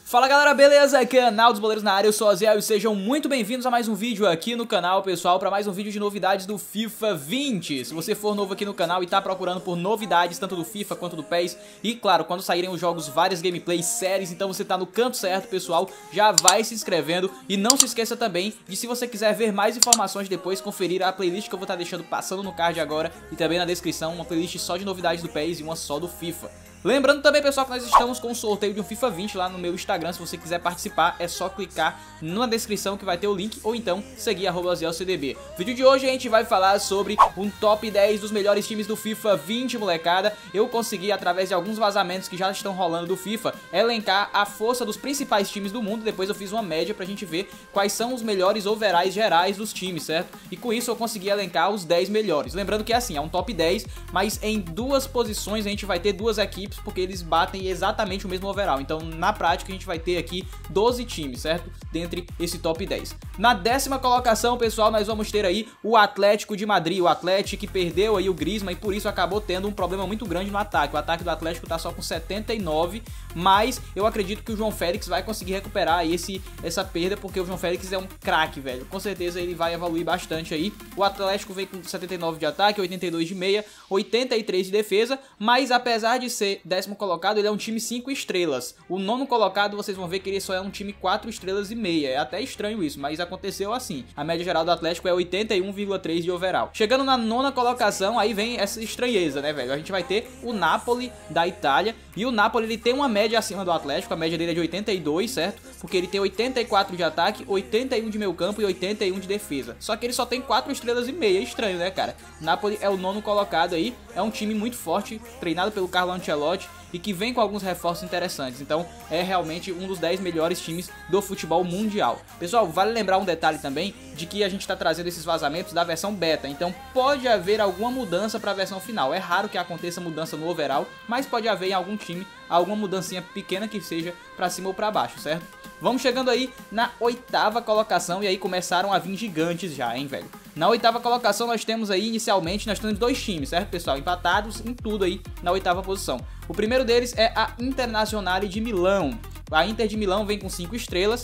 Fala galera, beleza? Canal dos Boleiros na área, eu sou o Aziel e sejam muito bem-vindos a mais um vídeo aqui no canal, pessoal, para mais um vídeo de novidades do FIFA 20. Se você for novo aqui no canal e tá procurando por novidades tanto do FIFA quanto do PES, e claro, quando saírem os jogos, várias gameplays, séries, então você tá no canto certo, pessoal, já vai se inscrevendo e não se esqueça também de, se você quiser ver mais informações depois, conferir a playlist que eu vou estar deixando passando no card agora e também na descrição, uma playlist só de novidades do PES e uma só do FIFA. Lembrando também, pessoal, que nós estamos com um sorteio de um FIFA 20 lá no meu Instagram. Se você quiser participar, é só clicar na descrição que vai ter o link, ou então seguir @AzielCDB. No vídeo de hoje a gente vai falar sobre um top 10 dos melhores times do FIFA 20, molecada. Eu consegui, através de alguns vazamentos que já estão rolando do FIFA, elencar a força dos principais times do mundo. Depois eu fiz uma média pra gente ver quais são os melhores overalls gerais dos times, certo? E com isso eu consegui elencar os 10 melhores. Lembrando que é assim, é um top 10, mas em duas posições a gente vai ter duas equipes, porque eles batem exatamente o mesmo overall. Então, na prática, a gente vai ter aqui 12 times, certo? Dentre esse top 10. Na 10ª colocação, pessoal, nós vamos ter aí o Atlético de Madrid. O Atlético que perdeu aí o Griezmann e por isso acabou tendo um problema muito grande no ataque. O ataque do Atlético tá só com 79, mas eu acredito que o João Félix vai conseguir recuperar aí essa perda, porque o João Félix é um craque, velho. Com certeza ele vai evoluir bastante aí. O Atlético vem com 79 de ataque, 82 de meia, 83 de defesa, mas apesar de ser 10º colocado, ele é um time 5 estrelas. O 9º colocado, vocês vão ver que ele só é um time 4 estrelas e meia. É até estranho isso, mas aconteceu assim. A média geral do Atlético é 81,3 de overall. Chegando na 9ª colocação, aí vem essa estranheza, né, velho? A gente vai ter o Napoli da Itália, e o Napoli ele tem uma média acima do Atlético, a média dele é de 82, certo? Porque ele tem 84 de ataque, 81 de meio campo e 81 de defesa. Só que ele só tem 4 estrelas e meia, é estranho, né, cara? Napoli é o 9º colocado aí, é um time muito forte, treinado pelo Carlo Ancelotti, e que vem com alguns reforços interessantes. Então é realmente um dos 10 melhores times do futebol mundial. Pessoal, vale lembrar um detalhe também, de que a gente está trazendo esses vazamentos da versão beta, então pode haver alguma mudança para a versão final. É raro que aconteça mudança no overall, mas pode haver em algum time alguma mudancinha pequena que seja para cima ou para baixo, certo? Vamos chegando aí na 8ª colocação, e aí começaram a vir gigantes já, hein, velho? Na 8ª colocação nós temos aí, inicialmente, nós temos dois times, certo, pessoal? Empatados em tudo aí na 8ª posição. O primeiro deles é a Internazionale de Milão. A Inter de Milão vem com 5 estrelas,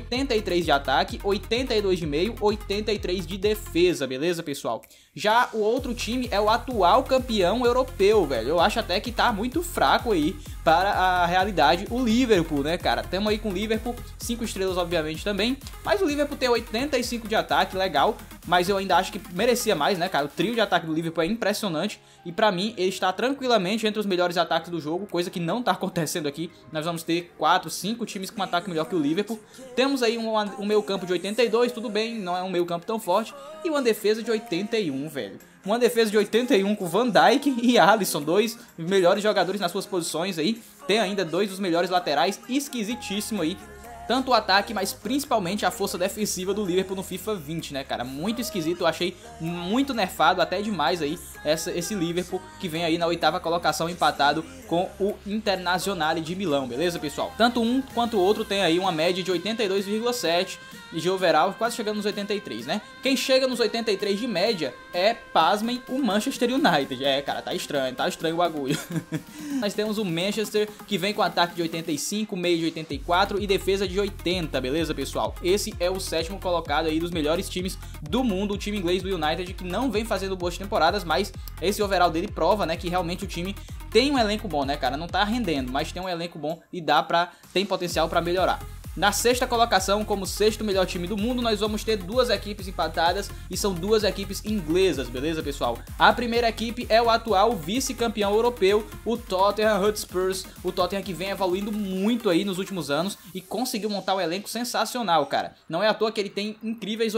83 de ataque, 82 de meio, 83 de defesa, beleza, pessoal? Já o outro time é o atual campeão europeu, velho. Eu acho até que tá muito fraco aí para a realidade, o Liverpool, né, cara? Tamo aí com o Liverpool, 5 estrelas obviamente também, mas o Liverpool tem 85 de ataque, legal, mas eu ainda acho que merecia mais, né, cara? O trio de ataque do Liverpool é impressionante e pra mim ele está tranquilamente entre os melhores ataques do jogo, coisa que não tá acontecendo aqui. Nós vamos ter 4, 5 times com um ataque melhor que o Liverpool. Temos aí um meio campo de 82, tudo bem, não é um meio campo tão forte, e uma defesa de 81, velho. Uma defesa de 81 com Van Dijk e Alisson, dois melhores jogadores nas suas posições aí. Tem ainda dois dos melhores laterais, esquisitíssimo aí. Tanto o ataque, mas principalmente a força defensiva do Liverpool no FIFA 20, né, cara? Muito esquisito, eu achei muito nerfado, até demais aí, esse Liverpool que vem aí na 8ª colocação empatado com o Internazionale de Milão, beleza, pessoal? Tanto um quanto o outro tem aí uma média de 82,7 de overall, quase chegando nos 83, né? Quem chega nos 83 de média é, pasmem, o Manchester United. É, cara, tá estranho o bagulho. Nós temos o Manchester, que vem com ataque de 85, meio de 84 e defesa de 80, beleza, pessoal? Esse é o 7º colocado aí dos melhores times do mundo, o time inglês do United, que não vem fazendo boas temporadas, mas esse overall dele prova, né, que realmente o time tem um elenco bom, né, cara? Não tá rendendo, mas tem um elenco bom e tem potencial pra melhorar. Na 6ª colocação, como 6º melhor time do mundo, nós vamos ter duas equipes empatadas e são duas equipes inglesas, beleza, pessoal? A primeira equipe é o atual vice-campeão europeu, o Tottenham Hotspur. O Tottenham que vem evoluindo muito aí nos últimos anos e conseguiu montar um elenco sensacional, cara. Não é à toa que ele tem incríveis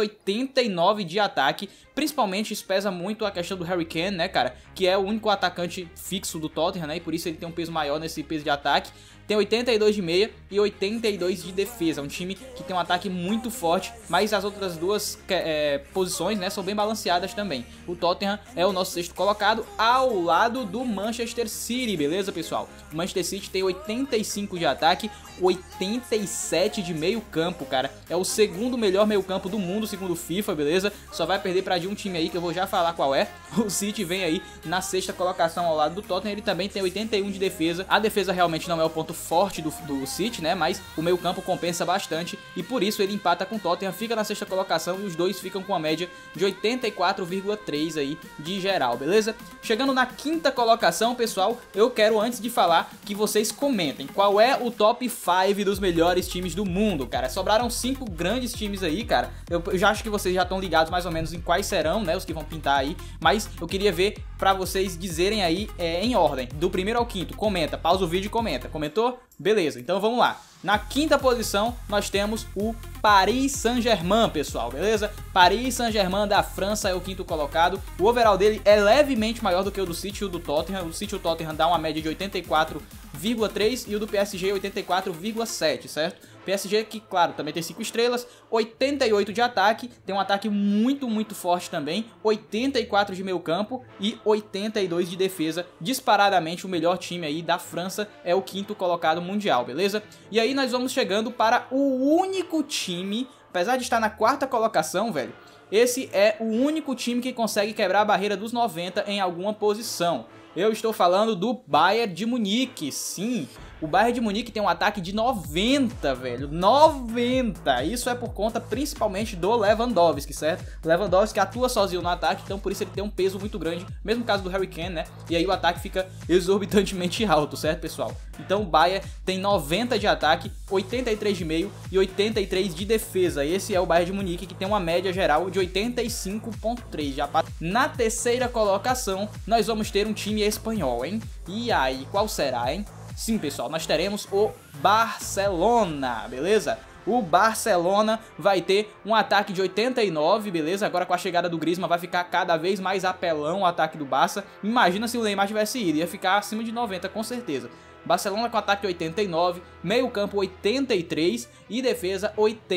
89 de ataque, principalmente isso pesa muito a questão do Harry Kane, né, cara? Que é o único atacante fixo do Tottenham, né? E por isso ele tem um peso maior nesse peso de ataque. Tem 82 de meia e 82 de defesa. Um time que tem um ataque muito forte, mas as outras duas posições, né, são bem balanceadas também. O Tottenham é o nosso 6º colocado, ao lado do Manchester City, beleza, pessoal? O Manchester City tem 85 de ataque, 87 de meio campo, cara. É o 2º melhor meio campo do mundo, segundo o FIFA, beleza? Só vai perder pra de um time aí que eu vou já falar qual é. O City vem aí na 6ª colocação ao lado do Tottenham. Ele também tem 81 de defesa. A defesa realmente não é o ponto ponto forte do City, né? Mas o meio campo compensa bastante e por isso ele empata com o Tottenham, fica na sexta colocação e os dois ficam com a média de 84,3 aí de geral, beleza? Chegando na quinta colocação, pessoal, eu quero antes de falar que vocês comentem qual é o top 5 dos melhores times do mundo, cara. Sobraram 5 grandes times aí, cara. Eu já acho que vocês já estão ligados mais ou menos em quais serão, né, os que vão pintar aí, mas eu queria ver pra vocês dizerem aí em ordem, do primeiro ao quinto. Comenta, pausa o vídeo e comenta. Comentou? Beleza, então vamos lá. Na quinta posição, nós temos o Paris Saint-Germain, pessoal, beleza? Paris Saint-Germain da França é o quinto colocado. O overall dele é levemente maior do que o do City e o do Tottenham. O City e o Tottenham dá uma média de 84,3 e o do PSG 84,7, certo? PSG que, claro, também tem 5 estrelas, 88 de ataque, tem um ataque muito forte também, 84 de meio campo e 82 de defesa. Disparadamente o melhor time aí da França é o quinto colocado mundial, beleza? E aí nós vamos chegando para o único time, apesar de estar na quarta colocação, velho, esse é o único time que consegue quebrar a barreira dos 90 em alguma posição. Eu estou falando do Bayern de Munique, sim. O Bayern de Munique tem um ataque de 90, velho, 90. Isso é por conta principalmente do Lewandowski, certo? Lewandowski atua sozinho no ataque, então por isso ele tem um peso muito grande, mesmo caso do Harry Kane, né? E aí o ataque fica exorbitantemente alto, certo, pessoal? Então o Bayern tem 90 de ataque, 83 de meio e 83 de defesa. Esse é o Bayern de Munique, que tem uma média geral de 85,3. Já na terceira colocação, nós vamos ter um time espanhol, hein? E aí, qual será, hein? Sim, pessoal, nós teremos o Barcelona, beleza? O Barcelona vai ter um ataque de 89, beleza? Agora com a chegada do Griezmann vai ficar cada vez mais apelão o ataque do Barça. Imagina se o Neymar tivesse ido, ia ficar acima de 90 com certeza. Barcelona com ataque 89, meio campo 83 e defesa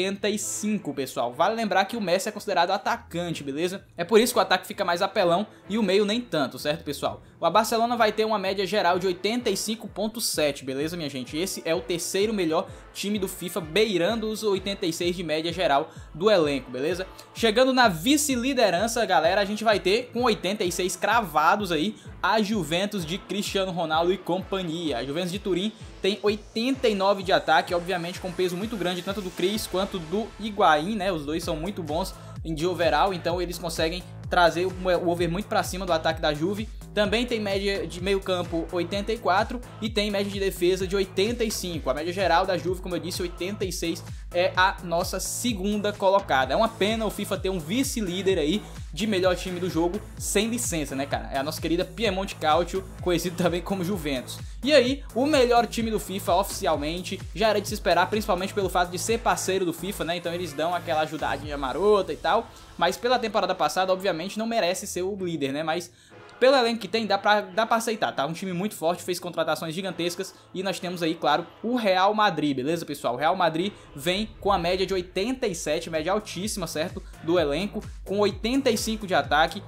85, pessoal. Vale lembrar que o Messi é considerado atacante, beleza? É por isso que o ataque fica mais apelão e o meio nem tanto, certo, pessoal? O Barcelona vai ter uma média geral de 85,7, beleza, minha gente? Esse é o terceiro melhor time do FIFA, beirando os 86 de média geral do elenco, beleza? Chegando na vice-liderança, galera, a gente vai ter com 86 cravados aí a Juventus de Cristiano Ronaldo e companhia. A Juventus de Turim tem 89 de ataque, obviamente com peso muito grande tanto do Cris quanto do Higuaín, né? Os dois são muito bons de overall, então eles conseguem trazer o over muito pra cima do ataque da Juve. Também tem média de meio campo 84 e tem média de defesa de 85. A média geral da Juve, como eu disse, 86 é a nossa segunda colocada. É uma pena o FIFA ter um vice-líder aí de melhor time do jogo sem licença, né, cara? É a nossa querida Piemonte Calcio, conhecido também como Juventus. E aí, o melhor time do FIFA oficialmente, já era de se esperar, principalmente pelo fato de ser parceiro do FIFA, né? Então eles dão aquela ajudadinha marota e tal. Mas pela temporada passada, obviamente, não merece ser o líder, né? Mas pelo elenco que tem, dá pra aceitar, tá? Um time muito forte, fez contratações gigantescas e nós temos aí, claro, o Real Madrid, beleza, pessoal? O Real Madrid vem com a média de 87, média altíssima, certo? Do elenco, com 85 de ataque,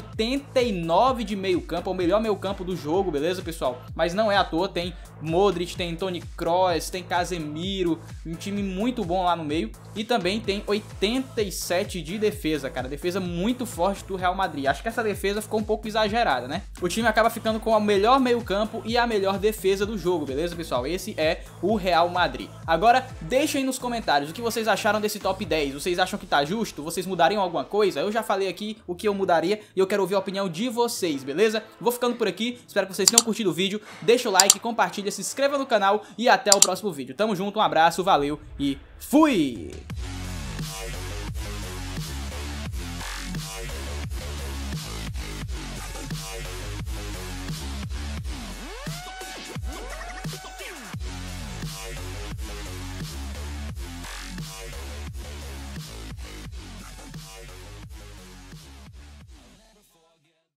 89 de meio campo, é o melhor meio campo do jogo, beleza, pessoal? Mas não é à toa, tem Modric, tem Toni Kroos, tem Casemiro, um time muito bom lá no meio. E também tem 87 de defesa, cara, defesa muito forte do Real Madrid. Acho que essa defesa ficou um pouco exagerada, né? O time acaba ficando com o melhor meio campo e a melhor defesa do jogo, beleza, pessoal? Esse é o Real Madrid. Agora, deixem nos comentários o que vocês acharam desse top 10. Vocês acham que tá justo? Vocês mudariam alguma coisa? Eu já falei aqui o que eu mudaria e eu quero ouvir a opinião de vocês, beleza? Vou ficando por aqui, espero que vocês tenham curtido o vídeo. Deixa o like, compartilha, se inscreva no canal e até o próximo vídeo. Tamo junto, um abraço, valeu e fui!